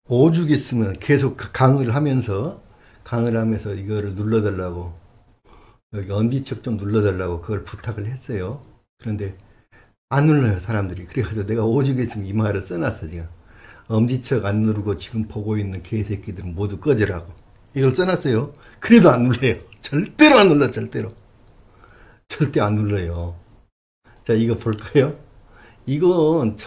오죽했으면 계속 강의를 하면서 이거를 눌러달라고, 여기 엄지척 좀 눌러달라고 그걸 부탁을 했어요. 그런데 안 눌러요, 사람들이. 그래가지고 내가 오죽했으면 이 말을 써놨어, 지금. 엄지척 안 누르고 지금 보고 있는 개새끼들은 모두 꺼지라고. 이걸 써놨어요. 그래도 안 눌러요. 절대로 안 눌러, 절대로. 절대 안 눌러요. 자, 이거 볼까요? 이건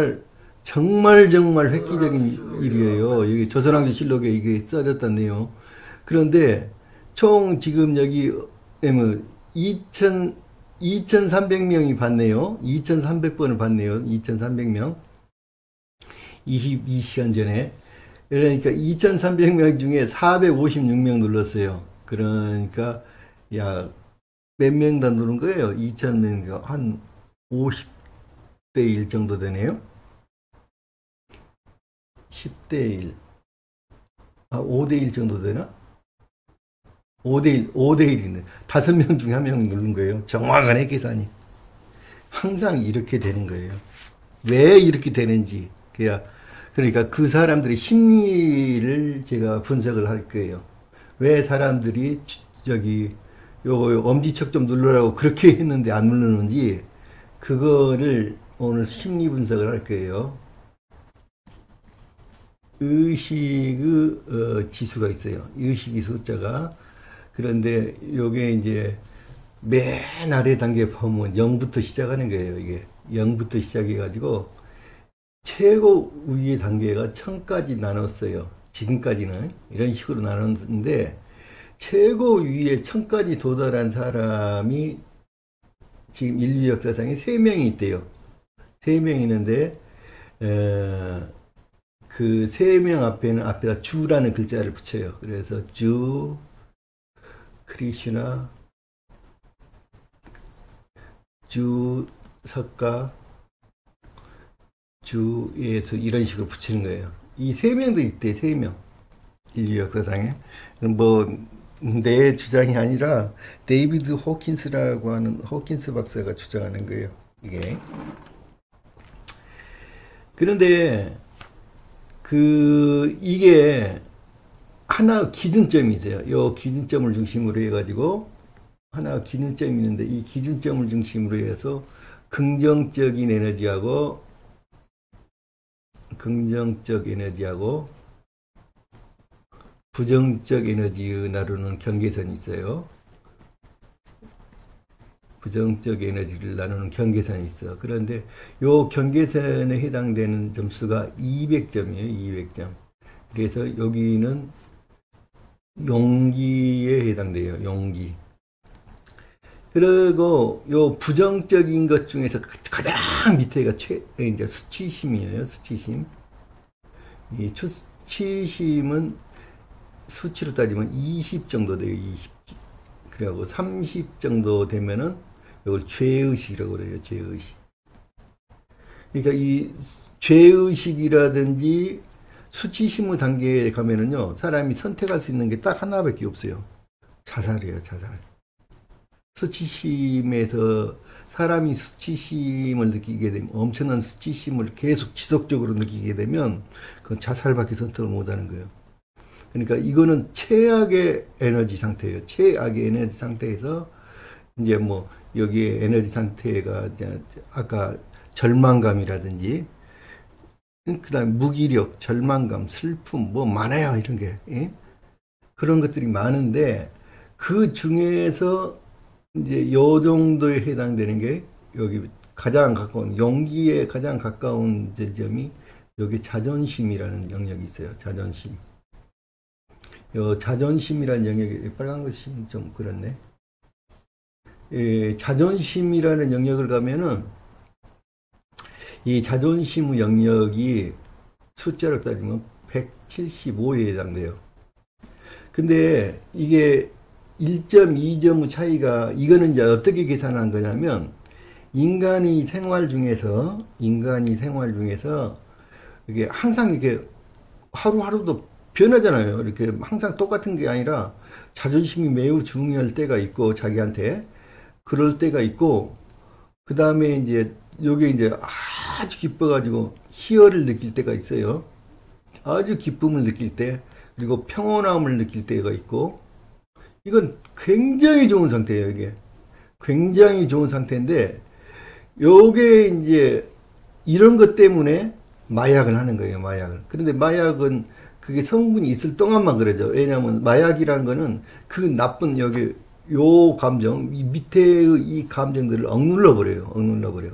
정말 획기적인 일이에요. 여기 조선왕조실록에 이게 써졌다네요. 그런데 총 지금 여기 뭐 2,300명이 봤네요. 2,300번을 봤네요. 2,300명. 22시간 전에. 그러니까 2,300명 중에 456명 눌렀어요. 그러니까 야, 몇 명 다 누른 거예요? 2,000명, 한 50대 1 정도 되네요. 10대 1. 5대 1 정도 되나? 5대 1, 5대 1이네. 5명 중에 1명 누른 거예요. 정확하네, 계산이. 항상 이렇게 되는 거예요. 왜 이렇게 되는지. 그러니까 그 사람들의 심리를 제가 분석을 할 거예요. 왜 사람들이 요거 엄지척 좀 눌러라고 그렇게 했는데 안 누르는지, 그거를 오늘 심리 분석을 할 거예요. 의식의 지수가 있어요. 의식의 숫자가. 그런데 요게 이제 맨 아래 단계 보면 0부터 시작하는 거예요. 이게 0부터 시작해가지고 최고 위의 단계가 1000까지 나눴어요. 지금까지는 이런 식으로 나눴는데, 최고 위에 1000까지 도달한 사람이 지금 인류 역사상에 3명이 있대요. 3명이 있는데, 그 3명 앞에다 주라는 글자를 붙여요. 그래서 주, 크리슈나, 주, 석가, 주, 예수, 이런 식으로 붙이는 거예요. 이 3명도 있대, 3명. 인류 역사상에. 내 주장이 아니라 데이비드 호킨스라고 하는 호킨스 박사가 주장하는 거예요, 이게. 그런데 이게 하나 기준점이 있어요. 요 기준점을 중심으로 해가지고 하나 기준점이 있는데, 이 기준점을 중심으로 해서 긍정적 에너지하고 부정적 에너지의 나누는 경계선이 있어요. 부정적 에너지를 나누는 경계선이 있어. 그런데 요 경계선에 해당되는 점수가 200점이에요. 200점. 그래서 여기는 용기에 해당돼요. 용기. 그리고 요 부정적인 것 중에서 가장 밑에가 이제 수치심이에요. 수치심. 이 수치심은 수치로 따지면 20 정도 돼요. 20. 그리고 30 정도 되면은 이걸 죄의식이라고 그래요. 죄의식. 그러니까 이 죄의식이라든지 수치심의 단계에 가면은요, 사람이 선택할 수 있는 게 딱 하나밖에 없어요. 자살이에요, 자살. 수치심에서 사람이 수치심을 느끼게 되면, 엄청난 수치심을 계속 지속적으로 느끼게 되면 그건 자살밖에 선택을 못하는 거예요. 그러니까 이거는 최악의 에너지 상태예요. 최악의 에너지 상태에서 이제 뭐 여기에 에너지 상태가 이제 아까 절망감이라든지, 그다음에 무기력, 절망감, 슬픔 뭐 많아요, 이런 게. 예? 그런 것들이 많은데, 그 중에서 이제 요 정도에 해당되는 게 여기 가장 가까운, 용기에 가장 가까운 지점이 여기 자존심이라는 영역이 있어요. 자존심. 요 자존심이라는 영역이, 빨간 것이 좀 그렇네. 예, 자존심이라는 영역을 가면은 이 자존심의 영역이 숫자로 따지면 175에 해당돼요. 근데 이게 1.2점의 차이가, 이거는 이제 어떻게 계산한 거냐면, 인간이 생활 중에서 이게 항상 이렇게 하루하루도 변하잖아요. 이렇게 항상 똑같은 게 아니라 자존심이 매우 중요할 때가 있고, 자기한테 그럴 때가 있고, 그 다음에 이제 요게 이제 아주 기뻐가지고 희열을 느낄 때가 있어요. 아주 기쁨을 느낄 때, 그리고 평온함을 느낄 때가 있고, 이건 굉장히 좋은 상태예요, 이게. 굉장히 좋은 상태인데, 요게 이제 이런 것 때문에 마약을 하는 거예요, 마약을. 그런데 마약은 그게 성분이 있을 동안만 그러죠. 왜냐하면 마약이라는 거는 그 나쁜 여기 요 감정, 이 밑에의 이 감정들을 억눌러 버려요. 억눌러 버려.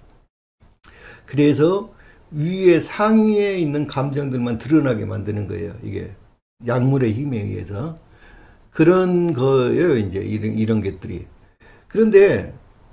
그래서 위에 상위에 있는 감정들만 드러나게 만드는 거예요. 이게 약물의 힘에 의해서 그런 거예요. 이제 이런 것들이. 그런데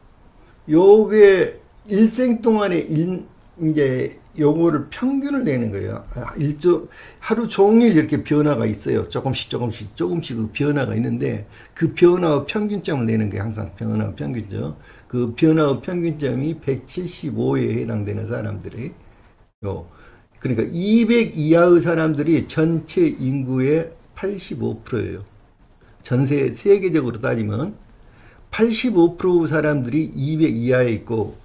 요게 일생 동안에 이제 요거를 평균을 내는 거예요. 하루 종일 이렇게 변화가 있어요. 조금씩 그 변화가 있는데 그 변화의 평균점을 내는 게 항상 변화의 평균점. 그 변화의 평균점이 175에 해당되는 사람들이 그러니까 200 이하의 사람들이 전체 인구의 85%예요. 세계적으로 따지면 85% 사람들이 200 이하에 있고,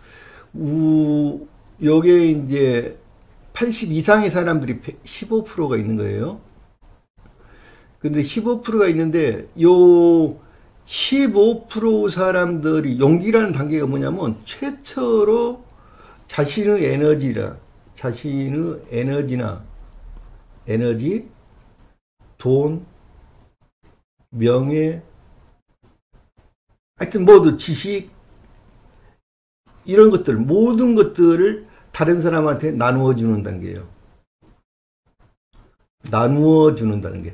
요게 이제 80 이상의 사람들이 15%가 있는 거예요. 근데 15%가 있는데, 요 15% 사람들이 용기라는 단계가 뭐냐면, 최초로 자신의 에너지, 돈, 명예, 하여튼 모두 지식, 이런 것들, 모든 것들을 다른 사람한테 나누어 주는 단계예요. 나누어 주는 단계.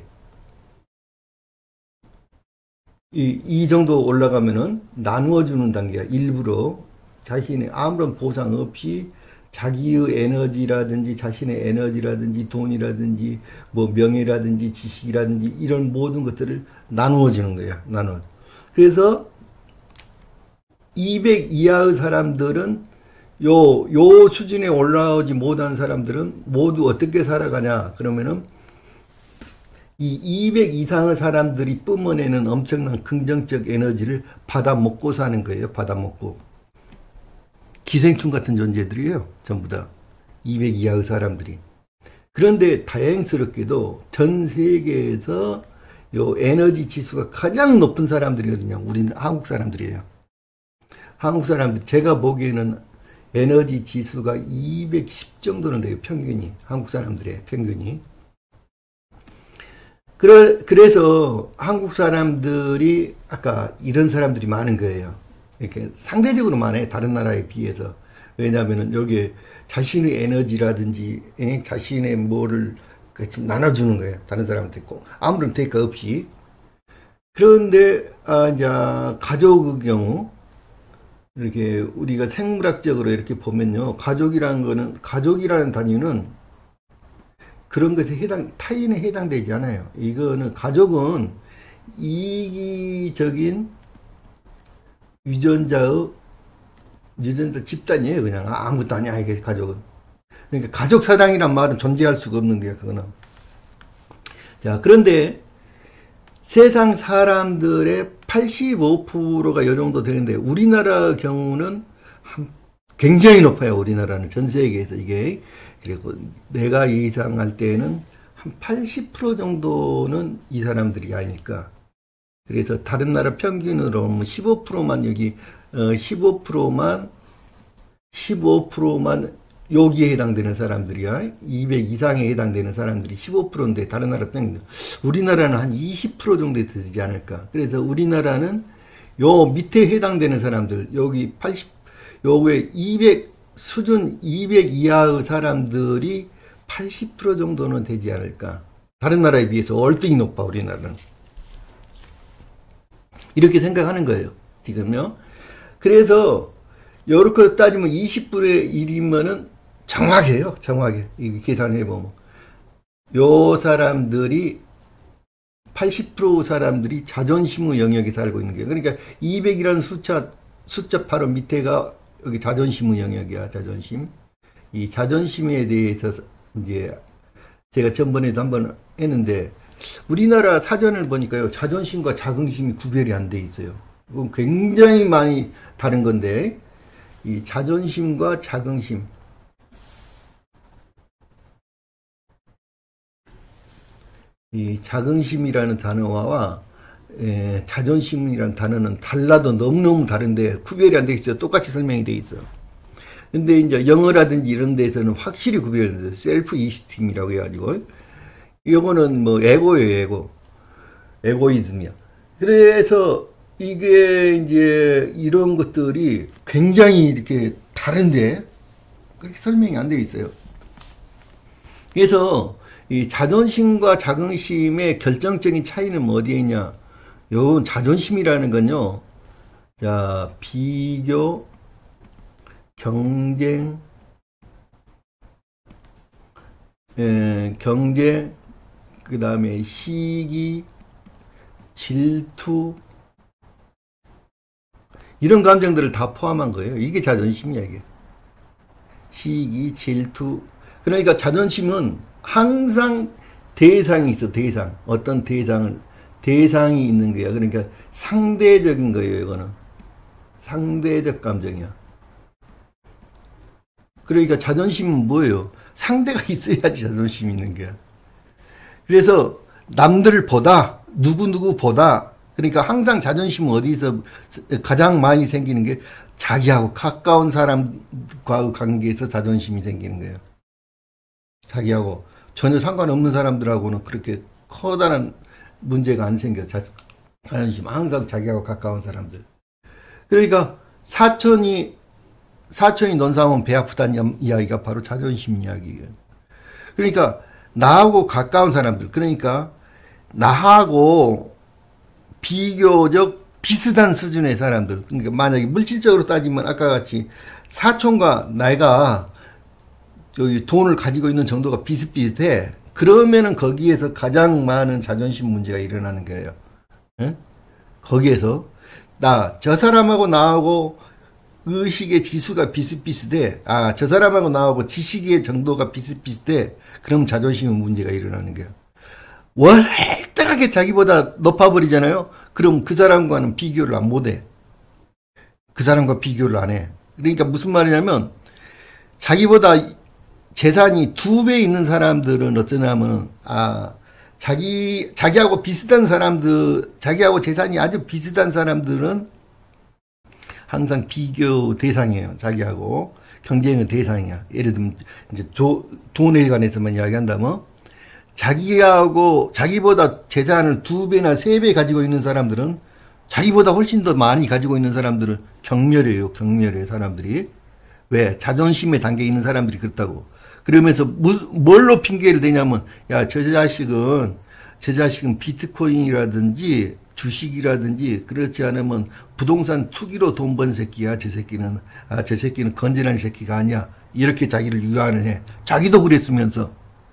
이 정도 올라가면은 나누어 주는 단계야. 일부러 자신의 아무런 보상 없이 자기의 에너지라든지 자신의 에너지라든지 돈이라든지 뭐 명예라든지 지식이라든지 이런 모든 것들을 나누어 주는 거야. 나누어. 그래서 200 이하의 사람들은 요 수준에 올라오지 못한 사람들은 모두 어떻게 살아가냐 그러면은 이 200 이상의 사람들이 뿜어내는 엄청난 긍정적 에너지를 받아먹고 사는 거예요. 받아먹고. 기생충 같은 존재들이에요. 전부 다. 200 이하의 사람들이. 그런데 다행스럽게도 전 세계에서 요 에너지 지수가 가장 높은 사람들이거든요. 우리는 한국 사람들이에요. 한국 사람들, 제가 보기에는 에너지 지수가 210 정도는 돼요. 평균이. 한국 사람들의 평균이. 그래서 한국 사람들이 아까 이런 사람들이 많은 거예요. 이렇게 상대적으로 많아요. 다른 나라에 비해서. 왜냐하면 여기 자신의 에너지라든지 자신의 뭐를 같이 나눠주는 거예요. 다른 사람한테 꼭 아무런 대가 없이. 그런데 이제 가족의 경우 이렇게 우리가 생물학적으로 이렇게 보면요. 가족이라는 단위는 그런 것에 타인에 해당되지 않아요. 이거는 가족은 이기적인 유전자 집단이에요. 그냥 아무것도 아니야. 이게 가족은. 그러니까 가족 사랑이란 말은 존재할 수가 없는 거야. 그거는. 자, 그런데 세상 사람들의 85%가 이 정도 되는데 우리나라 경우는 굉장히 높아요. 우리나라는 전 세계에서 이게. 그리고 내가 예상할 때는 한 80% 정도는 이 사람들이 아닐까. 그래서 다른 나라 평균으로 15%만 여기 15%만 여기에 해당되는 사람들이야. 200 이상에 해당되는 사람들이 15%인데 다른 나라 평균. 우리나라는 한 20% 정도 되지 않을까. 그래서 우리나라는 요 밑에 해당되는 사람들 여기 80 요게 200 수준 200 이하의 사람들이 80% 정도는 되지 않을까. 다른 나라에 비해서 월등히 높아 우리나라는. 이렇게 생각하는 거예요. 지금요. 그래서 이렇게 따지면 20분의 1이면은 정확해요. 정확해. 이 계산해보면. 요 사람들이 80% 사람들이 자존심의 영역에 살고 있는 거예요. 그러니까 200이라는 숫자 바로 밑에가 여기 자존심의 영역이야. 자존심. 이 자존심에 대해서 이제 제가 전번에도 한번 했는데 우리나라 사전을 보니까요. 자존심과 자긍심이 구별이 안 돼 있어요. 굉장히 많이 다른 건데 이 자존심과 자긍심 이 자긍심이라는 단어와 자존심이라는 단어는 달라도 너무너무 다른데 구별이 안 돼 있어요. 똑같이 설명이 돼 있어요. 근데 이제 영어라든지 이런 데서는 확실히 구별돼요. 셀프 이스팀이라고 해가지고. 이거는 뭐 에고예요, 에고이즘이야. 그래서 이게 이제 이런 것들이 굉장히 이렇게 다른데 그렇게 설명이 안 돼 있어요. 그래서 이 자존심과 자긍심의 결정적인 차이는 뭐 어디에 있냐? 요 자존심이라는 건요. 자, 비교, 경쟁, 경쟁, 그 다음에 시기, 질투, 이런 감정들을 다 포함한 거예요. 이게 자존심이야, 이게. 시기, 질투. 그러니까 자존심은 항상 대상이 있어, 대상. 어떤 대상이 있는 거야. 그러니까 상대적인 거예요, 이거는. 상대적 감정이야. 그러니까 자존심은 뭐예요? 상대가 있어야지 자존심이 있는 거야. 그래서 남들보다, 누구보다, 그러니까 항상 자존심은 어디서 가장 많이 생기는 게 자기하고 가까운 사람과의 관계에서 자존심이 생기는 거예요. 자기하고 전혀 상관없는 사람들하고는 그렇게 커다란 문제가 안 생겨요. 자존심. 항상 자기하고 가까운 사람들. 그러니까 사촌이 논사하면 배 아프다는 이야기가 바로 자존심 이야기예요. 그러니까 나하고 가까운 사람들, 그러니까 나하고 비교적 비슷한 수준의 사람들, 그러니까 만약에 물질적으로 따지면 아까 같이 사촌과 내가 여기 돈을 가지고 있는 정도가 비슷비슷해. 그러면은 거기에서 가장 많은 자존심 문제가 일어나는 거예요. 응? 거기에서 저 사람하고 나하고 의식의 지수가 비슷비슷해. 저 사람하고 나하고 지식의 정도가 비슷비슷해. 그럼 자존심 문제가 일어나는 거야. 월등하게 자기보다 높아버리잖아요. 그럼 그 사람과는 비교를 안 못해. 그 사람과 비교를 안 해. 그러니까 무슨 말이냐면 자기보다 재산이 2배 있는 사람들은 어쩌냐면은 자기하고 비슷한 사람들, 자기하고 재산이 아주 비슷한 사람들은 항상 비교 대상이에요. 자기하고 경쟁의 대상이야. 예를 들면 이제 돈에 관해서만 이야기한다면 자기보다 재산을 2배나 3배 가지고 있는 사람들은 자기보다 훨씬 더 많이 가지고 있는 사람들은 경멸해요. 사람들이. 왜? 자존심에 담겨 있는 사람들이 그렇다고. 그러면서 뭘로 핑계를 대냐면 저 자식은 비트코인이라든지 주식이라든지 그렇지 않으면 부동산 투기로 돈 번 새끼야. 저 새끼는 건전한 새끼가 아니야. 이렇게 자기를 유한을 해. 자기도 그랬으면서.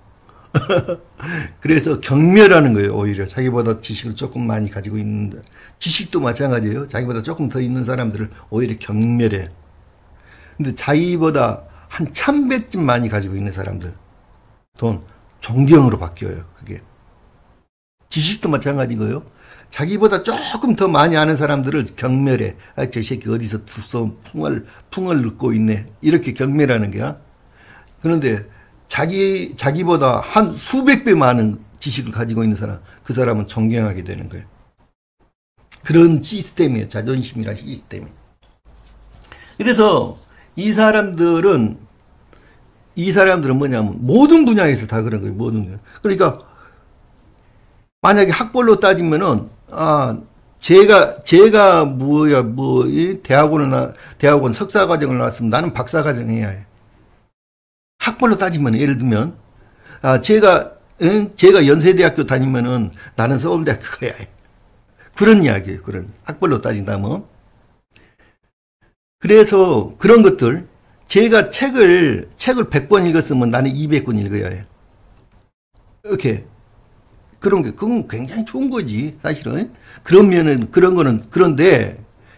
그래서 경멸하는 거예요. 오히려 자기보다 지식을 조금 많이 가지고 있는데, 지식도 마찬가지예요. 자기보다 조금 더 있는 사람들을 오히려 경멸해. 근데 자기보다 한 1000배쯤 많이 가지고 있는 사람들 돈 존경으로 바뀌어요. 그게 지식도 마찬가지고요. 자기보다 조금 더 많이 아는 사람들을 경멸해. 저 새끼 어디서 풍을 넣고 있네. 이렇게 경멸하는 거야. 그런데 자기보다 한 수백 배 많은 지식을 가지고 있는 사람, 그 사람은 존경하게 되는 거예요. 그런 시스템이에요. 자존심이라는 시스템이. 그래서 이 사람들은 뭐냐면 모든 분야에서 다 그런 거예요. 모든 분야. 그러니까 만약에 학벌로 따지면은 제가 대학원 석사 과정을 나왔으면 나는 박사 과정 해야 해. 학벌로 따지면 예를 들면 제가 연세대학교 다니면은 나는 서울대학교 가야 해. 그런 이야기예요. 그런 학벌로 따진다면. 그래서 그런 것들, 제가 책을 100권 읽었으면 나는 200권 읽어야 해. 이렇게. 그건 굉장히 좋은 거지, 사실은. 그런데,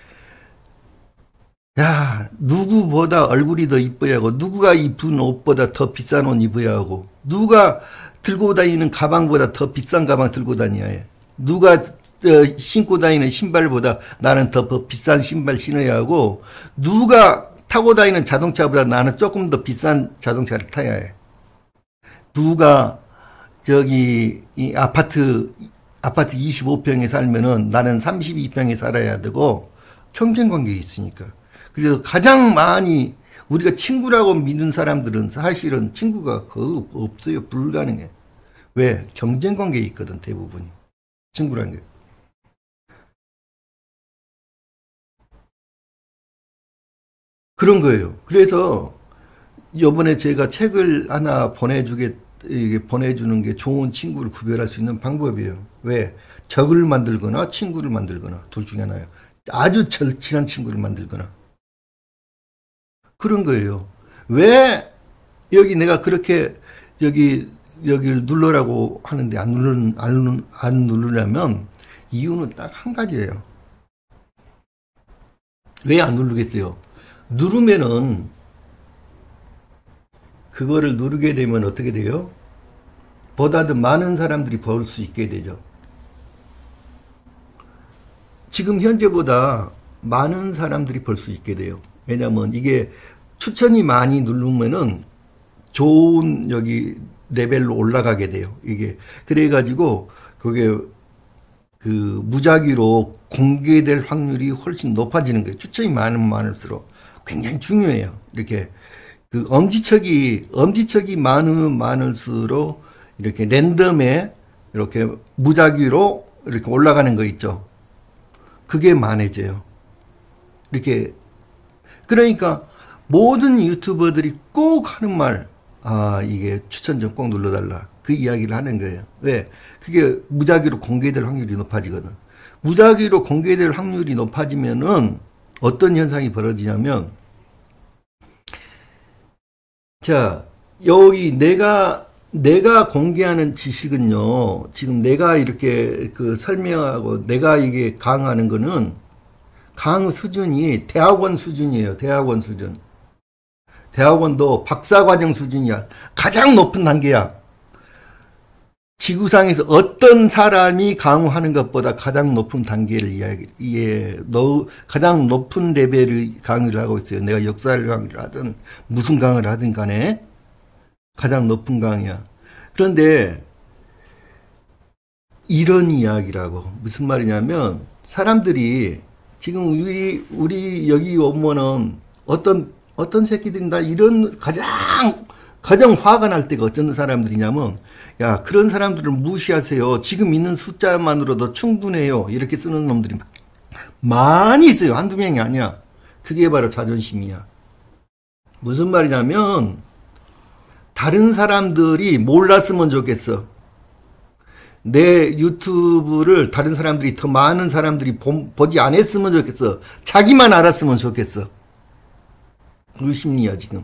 누구보다 얼굴이 더 이뻐야 하고, 누구가 입은 옷보다 더 비싼 옷 입어야 하고, 누가 들고 다니는 가방보다 더 비싼 가방 들고 다녀야 해. 누가 신고 다니는 신발보다 나는 더 비싼 신발 신어야 하고, 누가 타고 다니는 자동차보다 나는 조금 더 비싼 자동차를 타야 해. 누가 저기 이 아파트 25평에 살면은 나는 32평에 살아야 되고 경쟁 관계에 있으니까. 그래서 가장 많이 우리가 친구라고 믿는 사람들은 사실은 친구가 거의 없어요. 불가능해. 왜? 경쟁 관계에 있거든, 대부분이. 친구란 게. 그런 거예요. 그래서 요번에 제가 책을 하나 이게 보내주는 게 좋은 친구를 구별할 수 있는 방법이에요. 왜? 적을 만들거나 친구를 만들거나 둘 중에 하나예요. 아주 절친한 친구를 만들거나. 그런 거예요. 왜 여기 내가 그렇게 여기를 눌러라고 하는데 안 누르냐면 이유는 딱 한 가지예요. 왜 안 누르겠어요? 누르면은 그거를 누르게 되면 어떻게 돼요? 보다 더 많은 사람들이 볼 수 있게 되죠. 지금 현재보다 많은 사람들이 볼 수 있게 돼요. 왜냐면 이게 추천이 많이 누르면은 좋은 여기 레벨로 올라가게 돼요. 이게 그래가지고 그게 그 무작위로 공개될 확률이 훨씬 높아지는 거예요. 추천이 많으면 많을수록 굉장히 중요해요. 이렇게 그 엄지척이 많으면 많을수록 이렇게 랜덤에 이렇게 무작위로 이렇게 올라가는 거 있죠. 그게 많아져요. 이렇게 그러니까 모든 유튜버들이 꼭 하는 말, 이게 추천 좀 꼭 눌러달라. 그 이야기를 하는 거예요. 왜? 그게 무작위로 공개될 확률이 높아지거든. 무작위로 공개될 확률이 높아지면은 어떤 현상이 벌어지냐면, 자, 여기 내가 공개하는 지식은요, 지금 내가 이렇게 그 설명하고 내가 이게 강의하는 거는 강의 수준이 대학원 수준이에요. 대학원 수준. 대학원도 박사과정 수준이야. 가장 높은 단계야. 지구상에서 어떤 사람이 강의하는 것보다 가장 높은 단계를 가장 높은 레벨의 강의를 하고 있어요. 내가 역사를 강의를 하든 무슨 강의를 하든 간에 가장 높은 강의야. 그런데 이런 이야기라고. 무슨 말이냐면 사람들이 지금 우리 여기 오면은 어떤 새끼들이 나 이런 가장 화가 날 때가 어떤 사람들이냐면, 야, 그런 사람들을 무시하세요. 지금 있는 숫자만으로도 충분해요. 이렇게 쓰는 놈들이 많이 있어요. 한두 명이 아니야. 그게 바로 자존심이야. 무슨 말이냐면, 다른 사람들이 몰랐으면 좋겠어. 내 유튜브를 다른 사람들이 더 많은 사람들이 보지 않았으면 좋겠어. 자기만 알았으면 좋겠어. 그 심리야, 지금.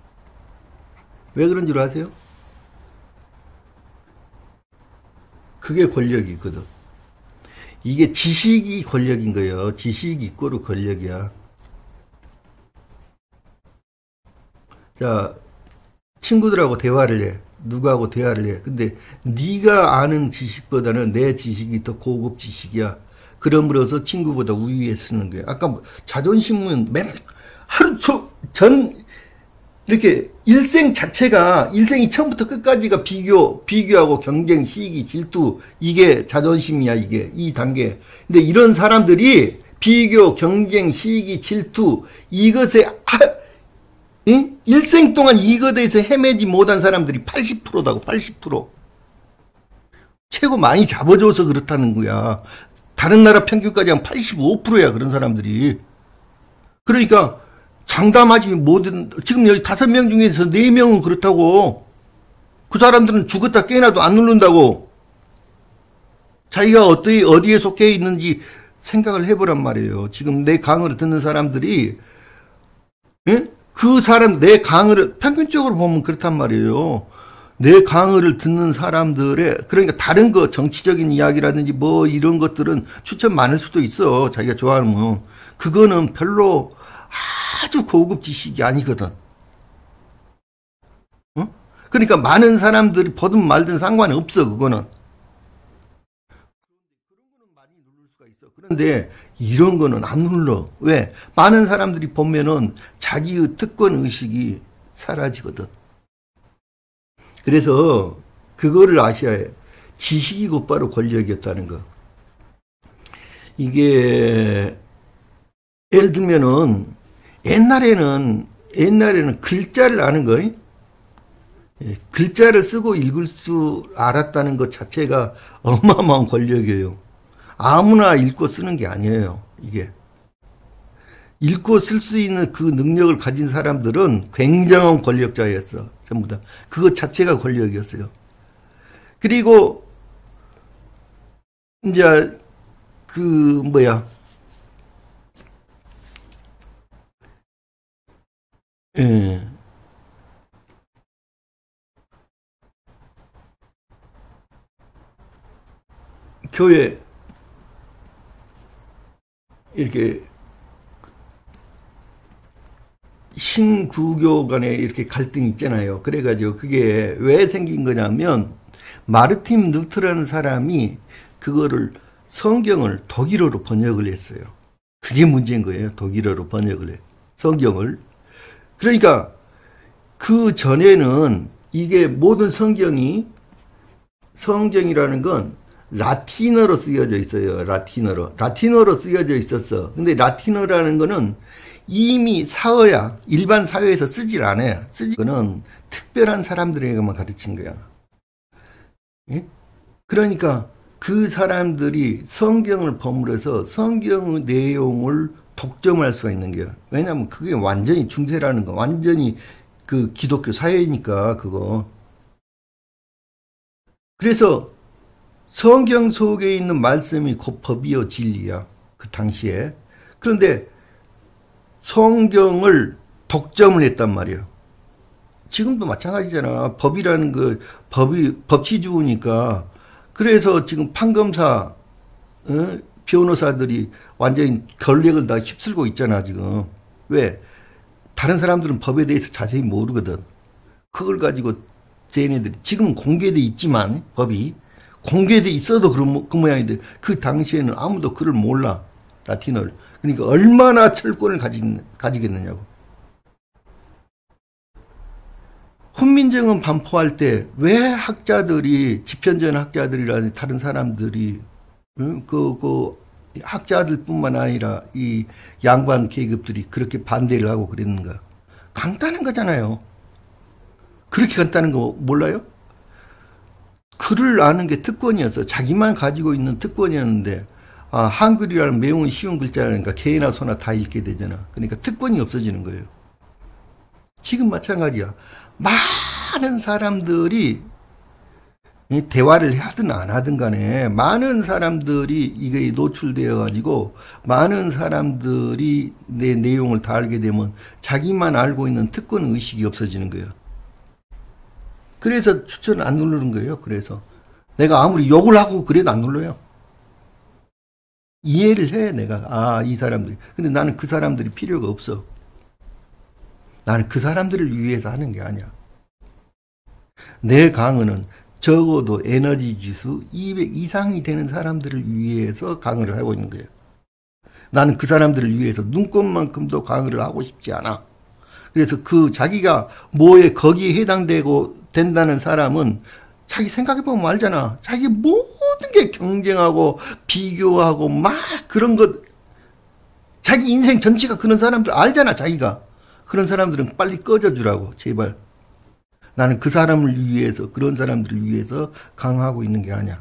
왜 그런 줄 아세요? 그게 권력이 있거든. 이게 지식이 권력인 거예요. 지식이 이꼬르 권력이야. 자, 친구들하고 대화를 해. 누구하고 대화를 해. 근데 네가 아는 지식보다는 내 지식이 더 고급 지식이야. 그럼으로써 친구보다 우위에 쓰는 거야. 아까 자존심은 하루 이렇게 인생이 처음부터 끝까지가 비교하고 경쟁, 시기, 질투, 이게 자존심이야, 이 단계. 근데 이런 사람들이 비교, 경쟁, 시기, 질투, 이것에, 일생 동안 이것에서 헤매지 못한 사람들이 80%다고, 80%. 최고 많이 잡아줘서 그렇다는 거야. 다른 나라 평균까지 한 85%야, 그런 사람들이. 그러니까, 장담하지 못한, 지금 여기 5명 중에서 4명은 그렇다고. 그 사람들은 죽었다 깨어나도 안 누른다고. 자기가 어디에 속해 있는지 생각을 해보란 말이에요. 지금 내 강의를 듣는 사람들이, 내 강의를, 평균적으로 보면 그렇단 말이에요. 내 강의를 듣는 사람들의, 그러니까 다른 정치적인 이야기라든지 뭐 이런 것들은 추천 많을 수도 있어. 자기가 좋아하는. 그거는 별로 아주 고급 지식이 아니거든. 그러니까 많은 사람들이 보든 말든 상관이 없어, 그거는. 그런 거는 많이 누를 수가 있어. 그런데 이런 거는 안 눌러. 왜? 많은 사람들이 보면은 자기의 특권 의식이 사라지거든. 그래서 그거를 아셔야 해요. 지식이 곧바로 권력이었다는 거. 이게 예를 들면은 옛날에는 글자를 아는 거예요. 글자를 쓰고 읽을 줄 알았다는 것 자체가 어마어마한 권력이에요. 아무나 읽고 쓰는 게 아니에요. 이게 읽고 쓸 수 있는 그 능력을 가진 사람들은 굉장한 권력자였어. 전부 다 그것 자체가 권력이었어요. 그리고 이제 그 뭐야, 예. 교회 이렇게 신구교 간에 이렇게 갈등이 있잖아요. 그래가지고 그게 왜 생긴 거냐면 마르틴 루터라는 사람이 그거를 성경을 독일어로 번역을 했어요. 그게 문제인 거예요. 독일어로 번역을 해. 성경을. 그러니까 그 전에는 이게 모든 성경이라는 건 라틴어로 쓰여져 있어요. 라틴어로 쓰여져 있었어. 근데 라틴어라는 거는 이미 사어야. 일반 사회에서 쓰질 않아요. 거는 특별한 사람들에게만 가르친 거야. 예? 그러니까 그 사람들이 성경을 버무려서 성경의 내용을 독점할 수가 있는 거야. 왜냐하면 그게 완전히 중세라는 거, 완전히 그 기독교 사회니까 그거. 그래서 성경 속에 있는 말씀이 곧 법이요 진리야. 그 당시에. 그런데 성경을 독점을 했단 말이에요. 지금도 마찬가지잖아. 법이라는 그 법치주의니까. 그래서 지금 판검사, 변호사들이 완전히 권력을 다 휩쓸고 있잖아 지금. 왜? 다른 사람들은 법에 대해서 자세히 모르거든. 그걸 가지고 쟤네들이 지금은 공개돼 있지만 법이 공개돼 있어도 그 모양인데 그 당시에는 아무도 그걸 몰라. 라틴어를. 그러니까 얼마나 철권을 가지겠느냐고. 훈민정음 반포할 때 왜 학자들이, 집현전 학자들이라는 다른 사람들이, 그 학자들뿐만 아니라 이 양반 계급들이 그렇게 반대를 하고 그랬는가? 간단한 거잖아요. 그렇게 간단한 거 몰라요? 글을 아는 게 특권이었어. 자기만 가지고 있는 특권이었는데, 한글이라는 매우 쉬운 글자라니까 개나 소나 다 읽게 되잖아. 그러니까 특권이 없어지는 거예요. 지금 마찬가지야. 많은 사람들이 대화를 하든 안 하든 간에 많은 사람들이 이게 노출되어 가지고 많은 사람들이 내 내용을 다 알게 되면 자기만 알고 있는 특권 의식이 없어지는 거예요. 그래서 추천을 안 누르는 거예요. 그래서 내가 아무리 욕을 하고 그래도 안 눌러요. 이해를 해 내가. 이 사람들이. 근데 나는 그 사람들이 필요가 없어. 나는 그 사람들을 위해서 하는 게 아니야. 내 강의는 적어도 에너지 지수 200 이상이 되는 사람들을 위해서 강의를 하고 있는 거예요. 나는 그 사람들을 위해서 눈꼽만큼도 강의를 하고 싶지 않아. 그래서 그 자기가 뭐에 거기에 해당되고 된다는 사람은 자기 생각해보면 알잖아. 자기 모든 게 경쟁하고 비교하고 막 그런 것, 자기 인생 전체가 그런 사람들 알잖아. 자기가. 그런 사람들은 빨리 꺼져주라고 제발. 나는 그 사람을 위해서, 그런 사람들을 위해서 강화하고 있는 게 아니야.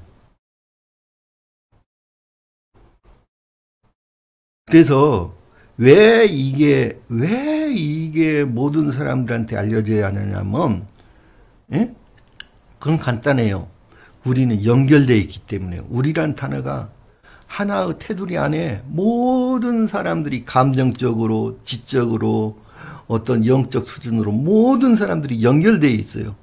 그래서 왜 이게 모든 사람들한테 알려져야 하느냐면, 예? 그건 간단해요. 우리는 연결되어 있기 때문에. 우리란 단어가 하나의 테두리 안에 모든 사람들이 감정적으로, 지적으로, 어떤 영적 수준으로 모든 사람들이 연결되어 있어요.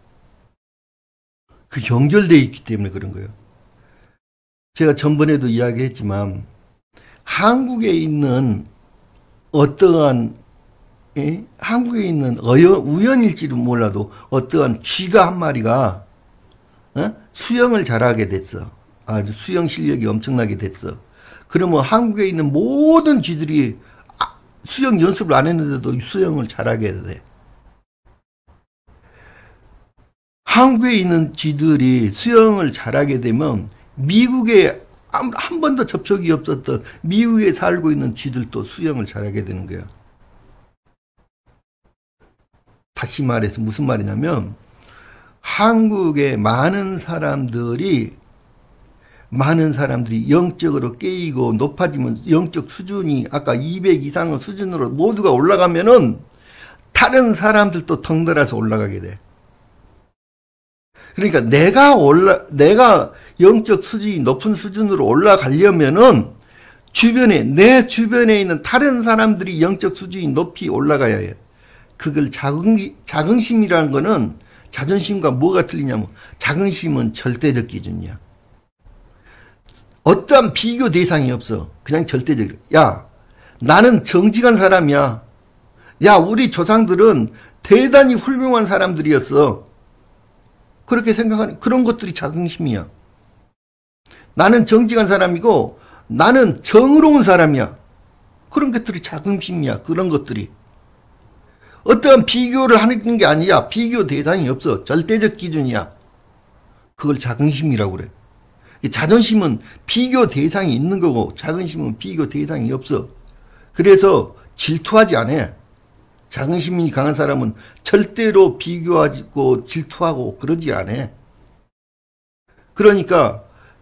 그 연결되어 있기 때문에 그런 거예요. 제가 전번에도 이야기했지만 한국에 있는 어떠한 한국에 있는 우연일지도 몰라도 어떠한 쥐가 한 마리가 수영을 잘하게 됐어. 아주 수영 실력이 엄청나게 됐어. 그러면 한국에 있는 모든 쥐들이 수영 연습을 안 했는데도 수영을 잘하게 돼. 한국에 있는 쥐들이 수영을 잘하게 되면 미국에 한 번도 접촉이 없었던 미국에 살고 있는 쥐들도 수영을 잘하게 되는 거야. 다시 말해서 무슨 말이냐면 한국의 많은 사람들이 영적으로 깨이고 높아지면 영적 수준이 아까 200 이상의 수준으로 모두가 올라가면은 다른 사람들도 덩달아서 올라가게 돼. 그러니까 내가 영적 수준이 높은 수준으로 올라가려면은 내 주변에 있는 다른 사람들이 영적 수준이 높이 올라가야 해. 그걸 자긍심이라는 거는 자존심과 뭐가 틀리냐면 자긍심은 절대적 기준이야. 어떠한 비교 대상이 없어. 그냥 절대적이야. 야, 나는 정직한 사람이야. 야, 우리 조상들은 대단히 훌륭한 사람들이었어. 그렇게 생각하는 그런 것들이 자긍심이야. 나는 정직한 사람이고 나는 정의로운 사람이야. 그런 것들이 자긍심이야. 그런 것들이. 어떠한 비교를 하는 게 아니야. 비교 대상이 없어. 절대적 기준이야. 그걸 자긍심이라고 그래. 자존심은 비교 대상이 있는 거고 자긍심은 비교 대상이 없어. 그래서 질투하지 않아. 자긍심이 강한 사람은 절대로 비교하고 질투하고 그러지 않아. 그러니까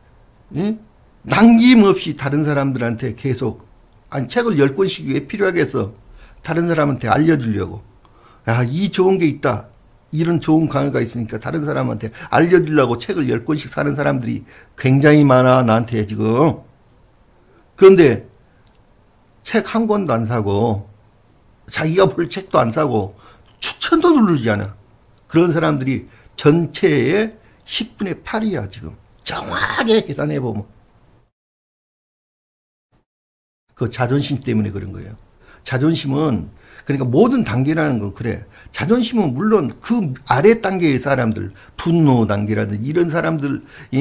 남김없이 다른 사람들한테 계속 책을 10권씩 왜 필요하겠어. 다른 사람한테 알려주려고. 야, 이 좋은 게 있다. 이런 좋은 강의가 있으니까 다른 사람한테 알려주려고 책을 10권씩 사는 사람들이 굉장히 많아, 나한테 지금. 그런데 책 한 권도 안 사고 자기가 볼 책도 안 사고 추천도 누르지 않아. 그런 사람들이 전체의 10분의 8이야 지금. 정확하게 계산해보면. 그 자존심 때문에 그런 거예요. 자존심은 그러니까 모든 단계라는 건 그래. 자존심은 물론 그 아래 단계의 사람들, 분노 단계라든지 이런 사람들,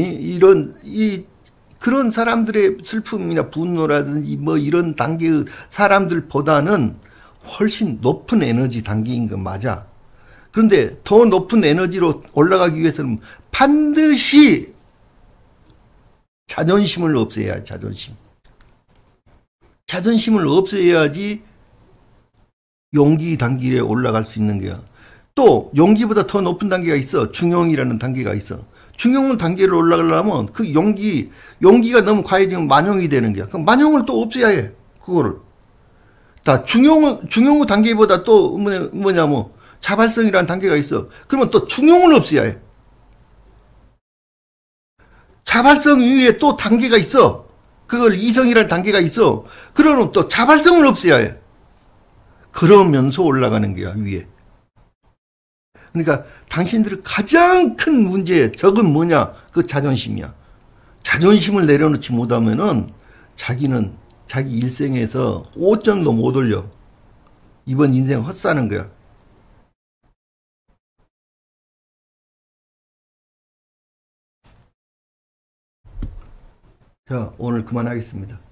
그런 사람들의 슬픔이나 분노라든지 뭐 이런 단계의 사람들보다는 훨씬 높은 에너지 단계인 건 맞아. 그런데 더 높은 에너지로 올라가기 위해서는 반드시 자존심을 없애야 해, 자존심. 자존심을 없애야지 용기 단계에 올라갈 수 있는 거야. 또 용기보다 더 높은 단계가 있어. 중용이라는 단계가 있어. 중용 단계로 올라가려면 그 용기가 너무 과해지면 만용이 되는 거야. 그럼 만용을 또 없애야 해. 그거를. 다 중용 단계보다 또 자발성이라는 단계가 있어. 그러면 또 중용을 없애야 해. 자발성 위에 또 단계가 있어. 그걸 이성이라는 단계가 있어. 그러면 또 자발성을 없애야 해. 그러면서 올라가는 거야, 위에. 그러니까 당신들의 가장 큰 문제, 적은 뭐냐? 그 자존심이야. 자존심을 내려놓지 못하면은 자기는 자기 일생에서 5점도 못 올려. 이번 인생 헛사는 거야. 자, 오늘 그만하겠습니다.